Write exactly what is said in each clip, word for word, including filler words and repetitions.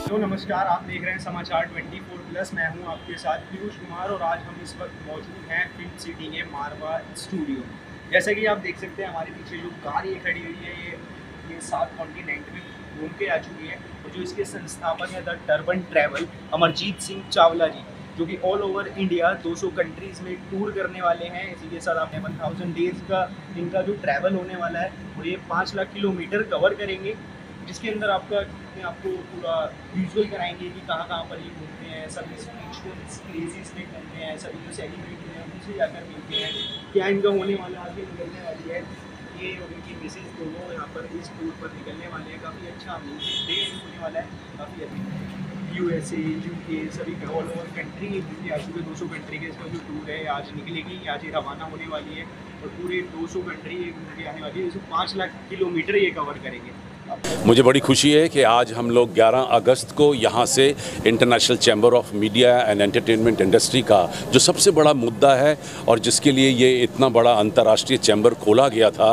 तो नमस्कार, आप देख रहे हैं समाचार चौबीस प्लस। मैं हूं आपके साथ पीयूष कुमार और आज हम इस वक्त मौजूद हैं फिल्म सिटी के मारवा स्टूडियो। जैसा कि आप देख सकते हैं हमारे पीछे जो कार ये खड़ी हुई है ये ये सात कॉन्टिनेंट में घूम के आ चुकी है और जो इसके संस्थापक है the turban travel Amarjeet Singh Chawla ji, जो कि ऑल ओवर इंडिया दो सौ कंट्रीज़ में टूर करने वाले हैं। इसी के साथ आपने वन थाउजेंड डेज़ का इनका जो ट्रैवल होने वाला है और ये पाँच लाख किलोमीटर कवर करेंगे, जिसके अंदर आपका आपको पूरा विजुअल कराएंगे कि कहाँ कहाँ पर ये घूमते हैं, सभी स्पिरिचुअल प्लेसेस में घूमते हैं, सभी जो सेलिब्रिटी हैं उनसे जाकर मिलते हैं, क्या इनका होने वाला आगे निकलने वाली है ये और इनकी मिसेज दोनों यहाँ पर इस टूर पर निकलने वाले हैं। काफ़ी अच्छा म्यूजिक डे होने वाला है, काफ़ी अच्छी यू एस ए यू के सभी ऑल ओवर कंट्री घूमने आ चुके दो सौ कंट्री के इसका जो टूर है आज निकलेगी, आज ये रवाना होने वाली है और पूरे दो सौ कंट्री ये घूम के आने वाली है। इसमें पाँच लाख किलोमीटर ये कवर करेंगे। मुझे बड़ी खुशी है कि आज हम लोग ग्यारह अगस्त को यहाँ से international chamber of media and entertainment industry का जो सबसे बड़ा मुद्दा है और जिसके लिए ये इतना बड़ा अंतर्राष्ट्रीय चैम्बर खोला गया था,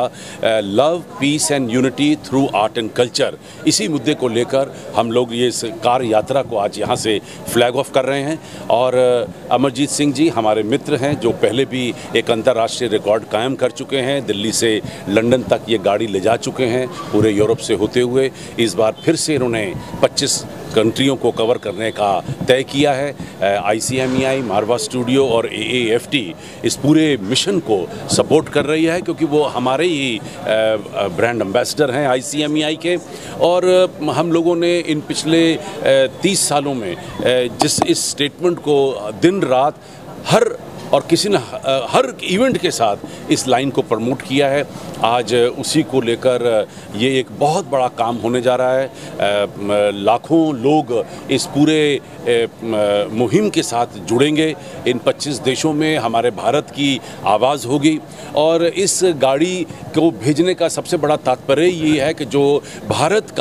love peace and unity through art and culture, इसी मुद्दे को लेकर हम लोग ये कार यात्रा को आज यहाँ से फ्लैग ऑफ कर रहे हैं। और अमरजीत सिंह जी हमारे मित्र हैं जो पहले भी एक अंतर्राष्ट्रीय रिकॉर्ड कायम कर चुके हैं, दिल्ली से लंदन तक ये गाड़ी ले जा चुके हैं पूरे यूरोप से होते हुए। इस बार फिर से इन्होंने पच्चीस कंट्रियों को कवर करने का तय किया है। आई सी एम ई आई, मारवा स्टूडियो और ए ए एफ टी इस पूरे मिशन को सपोर्ट कर रही है क्योंकि वो हमारे ही ब्रांड एम्बेसडर हैं आई सी एम ई आई के। और हम लोगों ने इन पिछले तीस सालों में जिस इस स्टेटमेंट को दिन रात हर और किसी न हर इवेंट के साथ इस लाइन को प्रमोट किया है, आज उसी को लेकर ये एक बहुत बड़ा काम होने जा रहा है। लाखों लोग इस पूरे मुहिम के साथ जुड़ेंगे। इन पच्चीस देशों में हमारे भारत की आवाज़ होगी और इस गाड़ी को भेजने का सबसे बड़ा तात्पर्य ये है कि जो भारत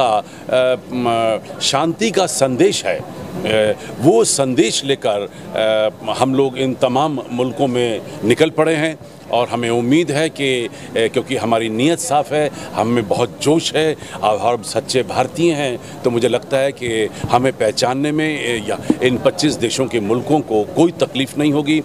का शांति का संदेश है वो संदेश लेकर हम लोग इन तमाम मुल्कों में निकल पड़े हैं। और हमें उम्मीद है कि क्योंकि हमारी नीयत साफ़ है, हम में बहुत जोश है और हम सच्चे भारतीय हैं, तो मुझे लगता है कि हमें पहचानने में या इन पच्चीस देशों के मुल्कों को कोई तकलीफ़ नहीं होगी।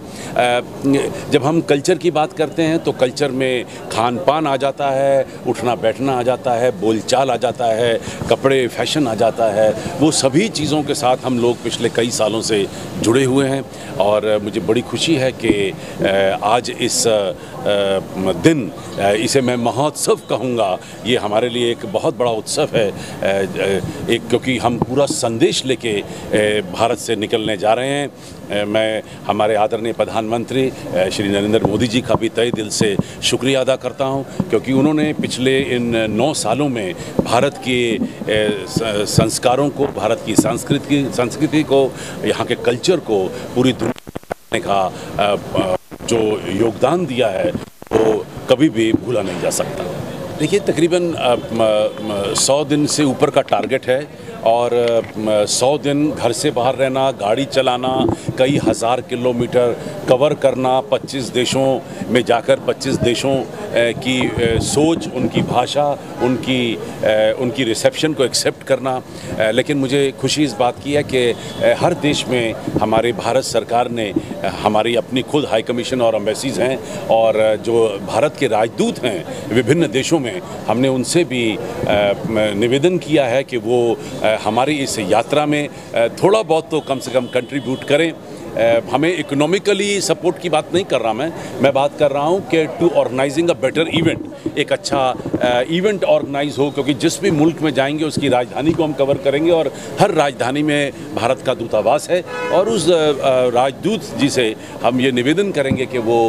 जब हम कल्चर की बात करते हैं तो कल्चर में खान पान आ जाता है, उठना बैठना आ जाता है, बोलचाल आ जाता है, कपड़े फैशन आ जाता है। वो सभी चीज़ों के साथ हम लोग पिछले कई सालों से जुड़े हुए हैं और मुझे बड़ी खुशी है कि आज इस दिन, इसे मैं महोत्सव कहूँगा, ये हमारे लिए एक बहुत बड़ा उत्सव है, एक क्योंकि हम पूरा संदेश लेके भारत से निकलने जा रहे हैं। मैं हमारे आदरणीय प्रधानमंत्री श्री नरेंद्र मोदी जी का भी तहे दिल से शुक्रिया अदा करता हूं क्योंकि उन्होंने पिछले इन नौ सालों में भारत के संस्कारों को, भारत की संस्कृति संस्कृति को, यहाँ के कल्चर को पूरी दुनिया का जो योगदान दिया है वो कभी भी भूला नहीं जा सकता। देखिए, तकरीबन सौ दिन से ऊपर का टारगेट है और सौ दिन घर से बाहर रहना, गाड़ी चलाना, कई हज़ार किलोमीटर कवर करना, पच्चीस देशों में जाकर पच्चीस देशों की सोच, उनकी भाषा, उनकी उनकी रिसेप्शन को एक्सेप्ट करना। लेकिन मुझे खुशी इस बात की है कि हर देश में हमारी भारत सरकार ने हमारी अपनी खुद हाई कमीशन और एम्बेसीज हैं और जो भारत के राजदूत हैं विभिन्न देशों में, हमने उनसे भी निवेदन किया है कि वो हमारी इस यात्रा में थोड़ा बहुत तो कम से कम कंट्रीब्यूट करें। हमें इकोनॉमिकली सपोर्ट की बात नहीं कर रहा मैं मैं बात कर रहा हूँ कि to organising a better event, एक अच्छा इवेंट ऑर्गेनाइज हो, क्योंकि जिस भी मुल्क में जाएंगे उसकी राजधानी को हम कवर करेंगे और हर राजधानी में भारत का दूतावास है और उस राजदूत जी से हम ये निवेदन करेंगे कि वो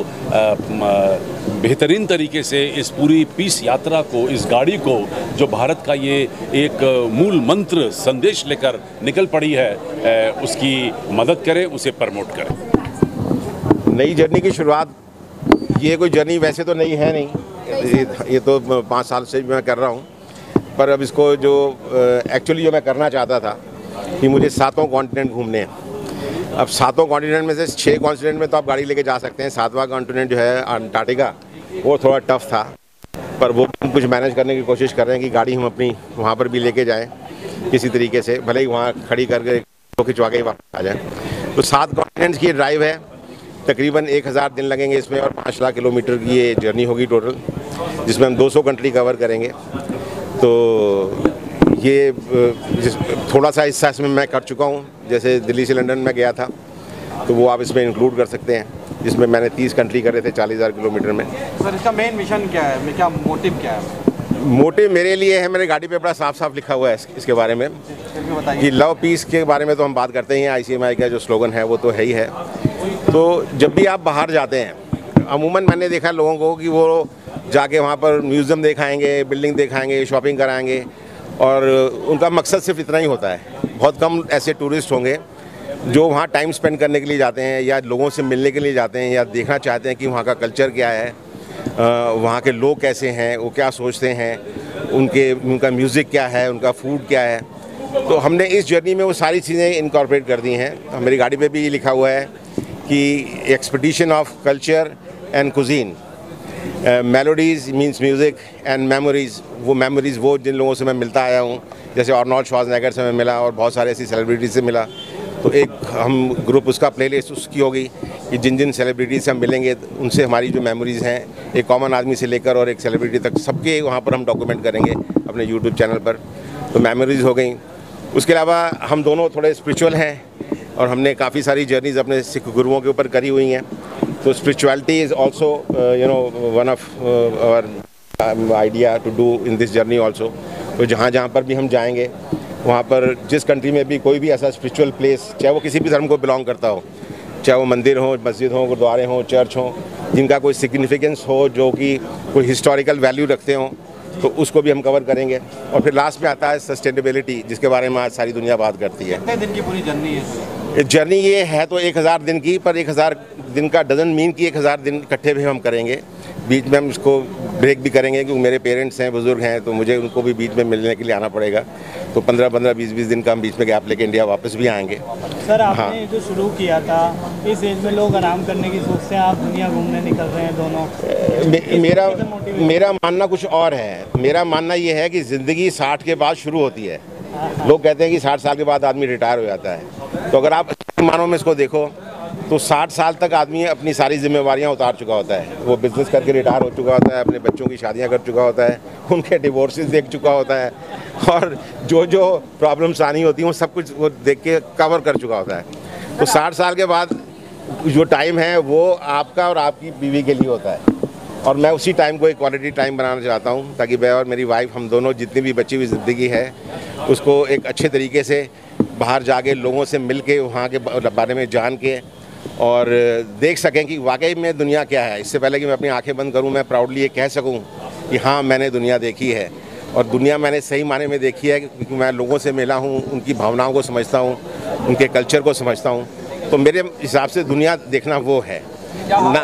बेहतरीन तरीके से इस पूरी पीस यात्रा को, इस गाड़ी को, जो भारत का ये एक मूल मंत्र संदेश लेकर निकल पड़ी है, उसकी मदद करें, उसे प्रमोट करें। नई जर्नी की शुरुआत, ये कोई जर्नी वैसे तो नहीं है, नहीं ये, ये तो पाँच साल से मैं कर रहा हूँ, पर अब इसको जो एक्चुअली जो मैं करना चाहता था कि मुझे सातों कॉन्टिनेंट घूमने हैं। अब सातों कॉन्टिनेंट में से छः कॉन्टिनेंट में तो आप गाड़ी लेके जा सकते हैं, सातवां कॉन्टिनेंट जो है अंटार्कटिका वो थोड़ा टफ था, पर वो कुछ मैनेज करने की कोशिश कर रहे हैं कि गाड़ी हम अपनी वहाँ पर भी लेके जाएं। किसी तरीके से, भले ही वहाँ खड़ी करके खिंचवा के वापस आ जाए। तो सात कॉन्टिनेंट्स की ड्राइव है, तकरीबन एक हज़ार दिन लगेंगे इसमें और पाँच लाख किलोमीटर की ये जर्नी होगी टोटल, जिसमें हम दो सौ कंट्री कवर करेंगे। तो ये जिस थोड़ा सा हिस्सा इसमें मैं कर चुका हूँ, जैसे दिल्ली से लंदन में गया था तो वो आप इसमें इंक्लूड कर सकते हैं, जिसमें मैंने तीस कंट्री करे थे चालीस हज़ार किलोमीटर में। सर इसका मेन मिशन क्या है, क्या मोटिव क्या है? मोटिव मेरे लिए है, मेरे गाड़ी पे बड़ा साफ साफ लिखा हुआ है इसके बारे में कि लव पीस के बारे में तो हम बात करते ही हैं, आई सी एम आई का जो स्लोगन है वो तो है ही है। तो जब भी आप बाहर जाते हैं, अमूमन मैंने देखा लोगों को कि वो जाके वहाँ पर म्यूज़ियम दिखाएंगे, बिल्डिंग दिखाएंगे, शॉपिंग कराएंगे और उनका मकसद सिर्फ इतना ही होता है। बहुत कम ऐसे टूरिस्ट होंगे जो वहाँ टाइम स्पेंड करने के लिए जाते हैं या लोगों से मिलने के लिए जाते हैं या देखना चाहते हैं कि वहाँ का कल्चर क्या है, वहाँ के लोग कैसे हैं, वो क्या सोचते हैं, उनके उनका म्यूज़िक क्या है, उनका फूड क्या है। तो हमने इस जर्नी में वो सारी चीज़ें इनकॉर्पोरेट कर दी हैं। मेरी गाड़ी पे भी लिखा हुआ है कि expedition of culture and cuisine, melodies means music and memories, वो मेमोरीज़ वो जिन लोगों से मैं मिलता आया हूँ, जैसे आर्नोल्ड श्वार्ज़नेगर से मैं मिला और बहुत सारे ऐसी सेलिब्रिटीज़ से मिला। तो एक हम ग्रुप उसका प्लेलिस्ट उसकी होगी कि जिन जिन सेलिब्रिटीज़ से हम मिलेंगे उनसे हमारी जो मेमोरीज़ हैं, एक कॉमन आदमी से लेकर और एक सेलिब्रिटी तक, सबके वहाँ पर हम डॉक्यूमेंट करेंगे अपने यूट्यूब चैनल पर। तो मेमोरीज़ हो गई। उसके अलावा हम दोनों थोड़े स्पिरिचुअल हैं और हमने काफ़ी सारी जर्नीज़ अपने सिख गुरुओं के ऊपर करी हुई हैं। तो spirituality is also you know one of our idea to do in this journey also. तो जहाँ जहाँ पर भी हम जाएंगे, वहाँ पर जिस कंट्री में भी कोई भी ऐसा स्पिरिचुअल प्लेस, चाहे वो किसी भी धर्म को बिलोंग करता हो, चाहे वो मंदिर हो, मस्जिद हो, गुरुद्वारे हों, चर्च हों, जिनका कोई सिग्निफिकेंस हो, जो कि कोई हिस्टोरिकल वैल्यू रखते हों, तो उसको भी हम कवर करेंगे। और फिर लास्ट में आता है सस्टेनेबिलिटी, जिसके बारे में आज सारी दुनिया बात करती है। कितने दिन की पूरी जर्नी है? जर्नी ये है तो एक हज़ार दिन की, पर एक हज़ार दिन का डजन मीन की एक हज़ार दिन इकट्ठे भी हम करेंगे। बीच में हम इसको ब्रेक भी करेंगे क्योंकि मेरे पेरेंट्स हैं, बुज़ुर्ग हैं, तो मुझे उनको भी बीच में मिलने के लिए आना पड़ेगा। तो पंद्रह पंद्रह बीस बीस दिन का हम बीच में गैप लेके इंडिया वापस भी आएंगे। सर आपने हाँ। जो शुरू किया था, इस एज में लोग आराम करने की सोचते हैं, आप दुनिया घूमने निकल रहे हैं दोनों। मे, मेरा मेरा मानना कुछ और है। मेरा मानना ये है कि ज़िंदगी साठ के बाद शुरू होती है। लोग कहते हैं कि साठ साल के बाद आदमी रिटायर हो जाता है, तो अगर आप मानो में इसको देखो तो साठ साल तक आदमी अपनी सारी जिम्मेवारियां उतार चुका होता है। वो बिज़नेस करके रिटायर हो चुका होता है, अपने बच्चों की शादियां कर चुका होता है, उनके डिवोर्सेस देख चुका होता है और जो जो प्रॉब्लम्स आनी होती हैं वो सब कुछ वो देख के कवर कर चुका होता है। तो साठ साल के बाद जो टाइम है वो आपका और आपकी बीवी के लिए होता है और मैं उसी टाइम को एक क्वालिटी टाइम बनाना चाहता हूँ ताकि मैं और मेरी वाइफ, हम दोनों जितनी भी बची हुई ज़िंदगी है उसको एक अच्छे तरीके से बाहर जाके लोगों से मिल के, वहाँ के बारे में जान के और देख सकें कि वाकई में दुनिया क्या है। इससे पहले कि मैं अपनी आंखें बंद करूं, मैं प्राउडली ये कह सकूं कि हाँ मैंने दुनिया देखी है और दुनिया मैंने सही माने में देखी है क्योंकि मैं लोगों से मिला हूं, उनकी भावनाओं को समझता हूं, उनके कल्चर को समझता हूं। तो मेरे हिसाब से दुनिया देखना वो है ना।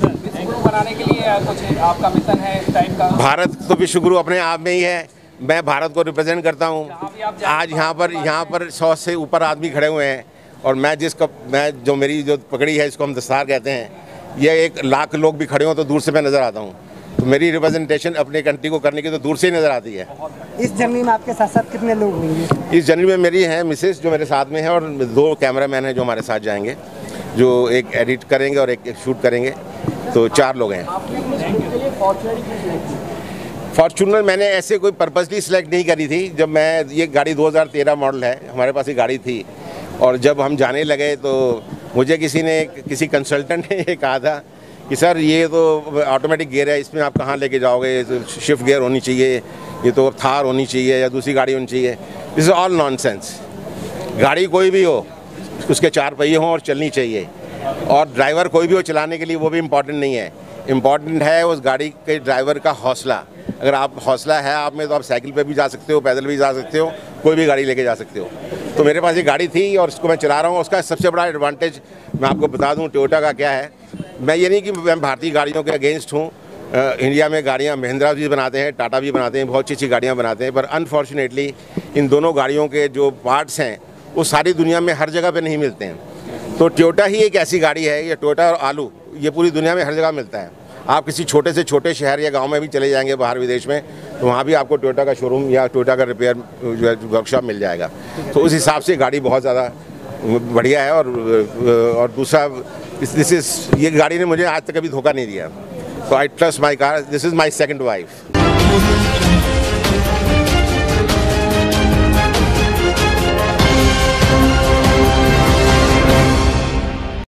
बनाने के लिए कुछ आपका मिशन है इस टाइम का? भारत तो विश्व गुरु अपने आप में ही है। मैं भारत को रिप्रेजेंट करता हूँ। आज यहाँ पर यहाँ पर सौ से ऊपर आदमी खड़े हुए हैं और मैं जिस कप मैं जो मेरी जो पगड़ी है इसको हम दस्तार कहते हैं, ये एक लाख लोग भी खड़े हों तो दूर से मैं नज़र आता हूँ। तो मेरी रिप्रेजेंटेशन अपने कंट्री को करने की तो दूर से ही नज़र आती है। इस जर्नी में आपके साथ साथ कितने लोग होंगे? इस जर्नी में मेरी है मिसेस जो मेरे साथ में है और दो कैमरामैन हैं जो हमारे साथ जाएंगे, जो एक एडिट करेंगे और एक, एक शूट करेंगे। तो चार लोग हैं। फॉर्चूनर मैंने ऐसे कोई पर्पसली सिलेक्ट नहीं करी थी। जब मैं ये गाड़ी दो हज़ार तेरह मॉडल है, हमारे पास ये गाड़ी थी और जब हम जाने लगे तो मुझे किसी ने किसी कंसल्टेंट ने ये कहा था कि सर ये तो ऑटोमेटिक गियर है, इसमें आप कहाँ लेके जाओगे, तो शिफ्ट गियर होनी चाहिए, ये तो थार होनी चाहिए या दूसरी गाड़ी होनी चाहिए। This is all nonsense. गाड़ी कोई भी हो, उसके चार पहिए हों और चलनी चाहिए और ड्राइवर कोई भी हो चलाने के लिए, वो भी इम्पॉर्टेंट नहीं है। इम्पॉर्टेंट है उस गाड़ी के ड्राइवर का हौसला। अगर आप हौसला है आप में तो आप साइकिल पे भी जा सकते हो, पैदल भी जा सकते हो, कोई भी गाड़ी लेके जा सकते हो। तो मेरे पास ये गाड़ी थी और इसको मैं चला रहा हूँ। उसका सबसे बड़ा एडवांटेज मैं आपको बता दूँ टोयोटा का क्या है। मैं ये नहीं कि मैं भारतीय गाड़ियों के अगेंस्ट हूँ। इंडिया में गाड़ियाँ महिंद्रा भी बनाते हैं, टाटा भी बनाते हैं, बहुत अच्छी अच्छी गाड़ियाँ बनाते हैं, पर अनफॉर्चुनेटली इन दोनों गाड़ियों के जो पार्ट्स हैं वो सारी दुनिया में हर जगह पे नहीं मिलते हैं। तो टोयोटा ही एक ऐसी गाड़ी है, ये टोयोटा और आलू ये पूरी दुनिया में हर जगह मिलता है। आप किसी छोटे से छोटे शहर या गांव में भी चले जाएंगे बाहर विदेश में, तो वहाँ भी आपको टोयोटा का शोरूम या टोयोटा का रिपेयर जो है वर्कशॉप मिल जाएगा। तो उस हिसाब से गाड़ी बहुत ज़्यादा बढ़िया है। और और दूसरा, दिस इज ये गाड़ी ने मुझे आज तक कभी धोखा नहीं दिया। तो I trust my car, this is my second wife.